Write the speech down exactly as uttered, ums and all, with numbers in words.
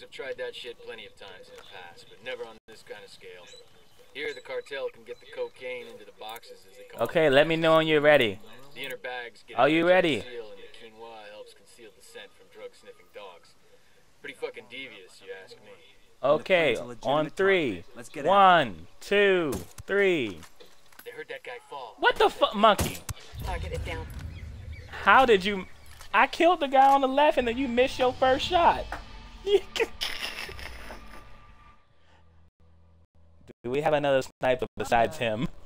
have tried that shit plenty of times in the past, but never on this kind of scale. Here, the cartel can get the cocaine into the boxes as they come. Okay, let me know when you're ready. The inner bags get Are you ready? seal, and the quinoa helps conceal the scent from drug-sniffing dogs. Pretty fucking devious, you ask me. Okay, on three. One, two, three. They heard that guy fall. What the fuck, monkey? Target it down. How did you? I killed the guy on the left, and then you missed your first shot. Do we have another sniper besides him?